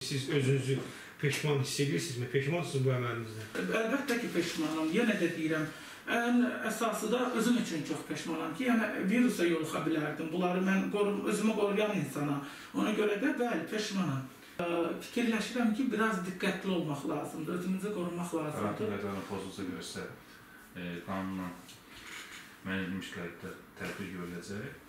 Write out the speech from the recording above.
Siz özünüzü peşman hiss edirsinizmi? Peşmansınız bu əməlinizdən? Əlbəttə ki, peşmanam. Yenə də deyirəm, ən əsası da özüm üçün çox peşmanam ki, yəni virusa yoluxa bilərdim. Bunları mən özümü qoruyan insana. Ona görə də bəli, peşmanam. Fikirləşirəm ki, biraz diqqətli olmaq lazımdır, özümüzü qorumaq lazımdır. Karantin qaydalarına pozulsa görsə, qanunla mən edilmiş qaydada tədbir görüləcək.